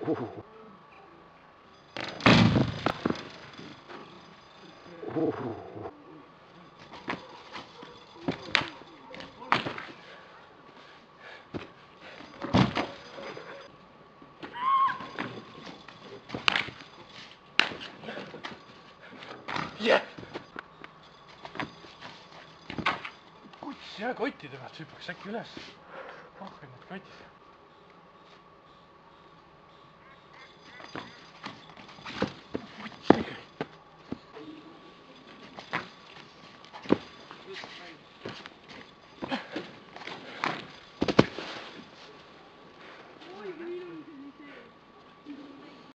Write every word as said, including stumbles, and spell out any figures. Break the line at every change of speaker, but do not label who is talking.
Yeah. Kuts jääkottide pealt hüppaks äkki üles. Rohkem need kotis.